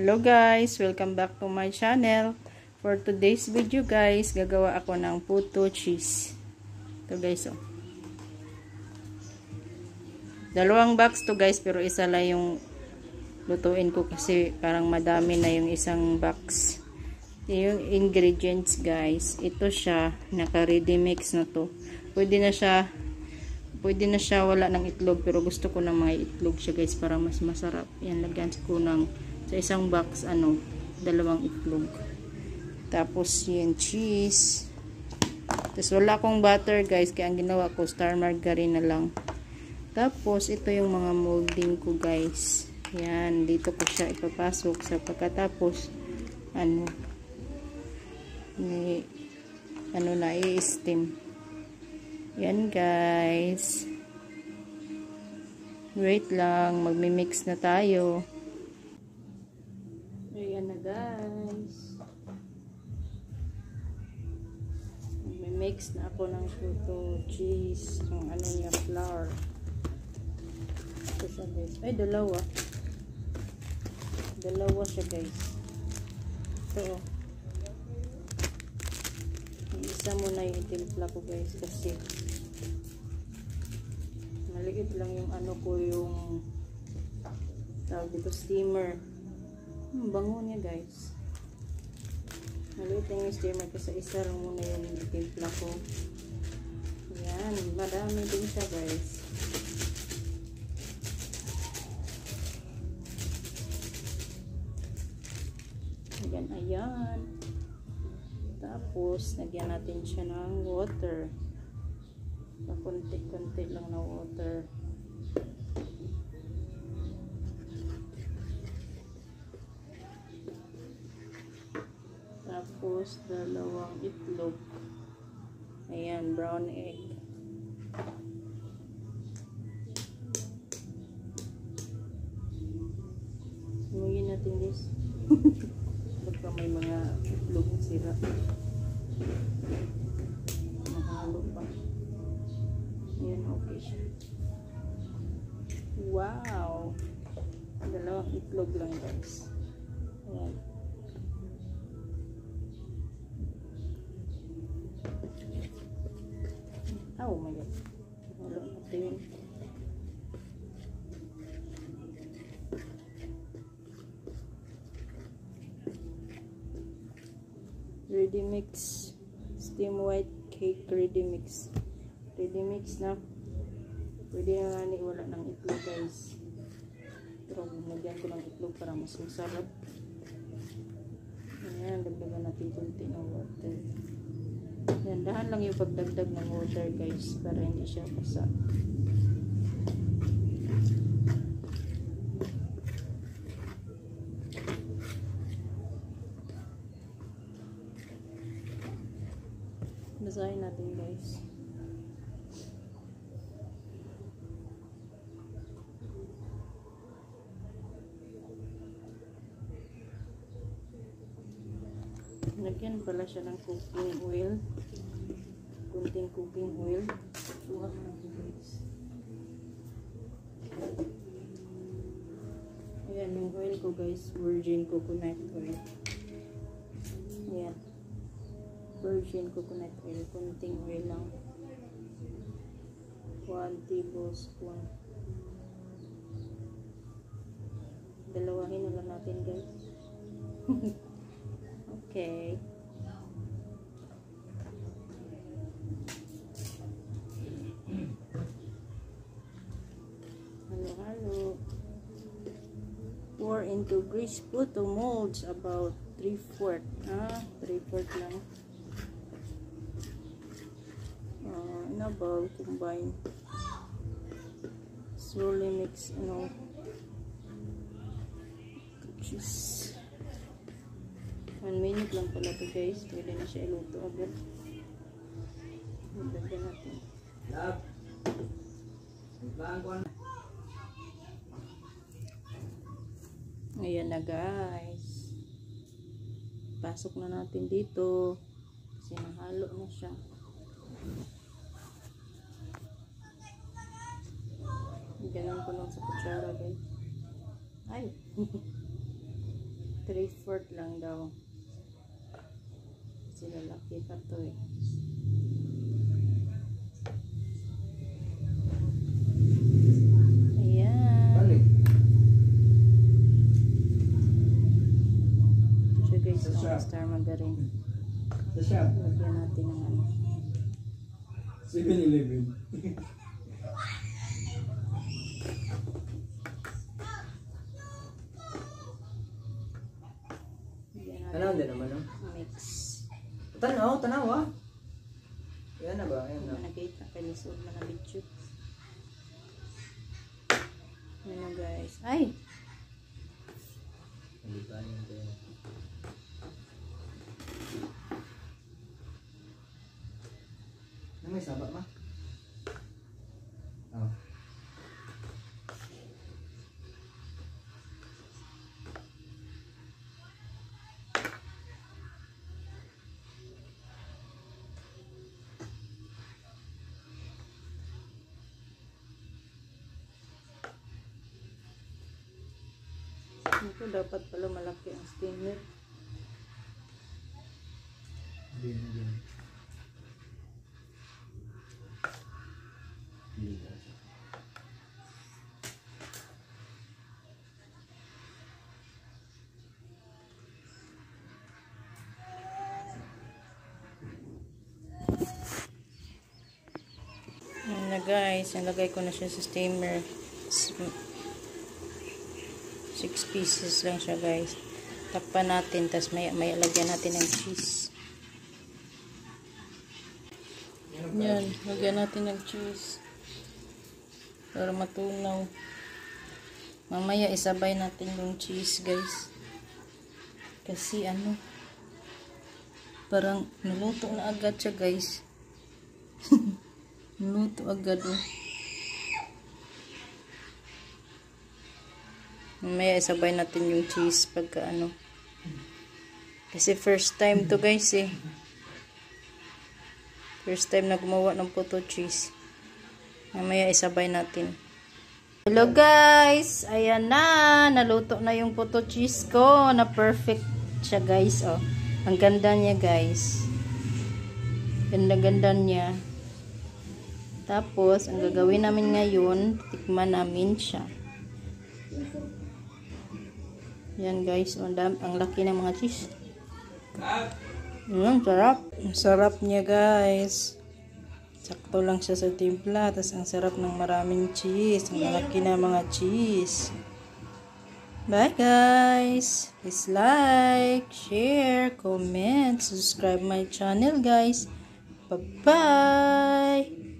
Hello guys, welcome back to my channel. For today's video guys, gagawa ako ng puto cheese. Ito guys, oh. Dalawang box to guys, pero isa lang yung lutuin ko kasi parang madami na yung isang box. Yung ingredients guys, ito siya, naka-ready mix na to. Pwede na siya wala ng itlog, pero gusto ko ng mga itlog siya guys para mas masarap. Yan, lagyan ko ng sa isang box dalawang itlog. Tapos yung cheese. Tapos wala akong butter guys, kaya ang ginawa ko star margarine na lang. Tapos ito yung mga molding ko guys. Yan, dito ko siya ipapasok sa pagkatapos i-steam. Yan guys. Wait lang, magmi-mix na tayo. Ayan na guys. Magmi-mix na ako ng puto cheese, ng flour. Ito siya guys. Ay, dalawa siya guys. Ito, isa muna yung itimpla ko guys kasi maliit lang yung yung tawag dito, steamer. Bango niya guys. Maliit lang yung steamer kasi isa lang muna yung itimpla ko. Yan, madami din siya guys. Ayan. Tapos, nagyan natin siya ng water. Pakunti-kunti lang na water. Tapos, dalawang itlog. Ayan, brown egg. Sumuyin natin guys. Baka may mga itlog na sira. Mahalo pa. Ayan, okay siya. Wow! Dalawang itlog lang guys. Ayan. Oh my god. Halo natin. Ready mix, steam white cake ready mix na. Pwede na nga wala ng itlog guys, pero nagyan ko ng itlog para mas masarap. Ayan, dagdagan natin kunti ng water. Yan, dahan lang yung pagdagdag ng water guys para hindi siya basa. Basahin natin guys. Lagyan pala siya ng cooking oil. Kunting cooking oil. Suha mo natin guys. Ayan yung oil ko guys. Virgin coconut oil. Ayan. Virgin coconut oil, kunting oil lang. 1 tablespoon. Dalawahin na lang natin guys. Okay. Halo. Pour into grease puto molds about 3/4. 3/4 lang. Bowl, combine, slowly mix, cheese. 1 minute lang pala ito guys, pwede na siya iluto agad. Lagyan natin. Ayan na guys, pasok na natin dito kasi nahalo na siya. Ganun ko lang sa kutsara guys. Ay. 3/4 lang daw. Kasi lalaki pa to eh. Ayan. Balik. Ito siya guys, ang star margarine. Sa shop. Lagyan natin ng ano. 7-Eleven. Tanaw din naman, no? Mix. Tanaw ah. Yan na ba? Yan na. Nakita kay lisod na nabitchut. Yan na guys. Ay! Nalipanin ko yan. May sabak ma? Oh. Ito dapat pala malaki ang steamer. Din. Ayan na guys, nalagay ko na siya sa steamer. 6 pieces lang siya guys. Takpan natin, tapos may lagyan natin ng cheese. Yan, lagyan natin ng cheese. Para matunaw. Mamaya isabay natin yung cheese guys. Kasi ano, parang naluto na agad siya guys. Naluto agad oh. Mamaya isabay natin yung cheese pagka ano. Kasi first time to guys eh. First time na gumawa ng puto cheese. Mamaya isabay natin. Hello guys! Ayan na! Naluto na yung puto cheese ko. Na perfect siya guys. Oh. Ang ganda niya guys. Ganda-ganda niya. Tapos, ang gagawin namin ngayon, tikman namin siya. Yan guys, ang laki ng mga cheese. Sarap. Ang sarap niya guys. Sakto lang siya sa timpla. Tapos ang sarap ng maraming cheese. Ang laki ng mga cheese. Bye guys. Please like, share, comment, subscribe my channel guys. Bye-bye.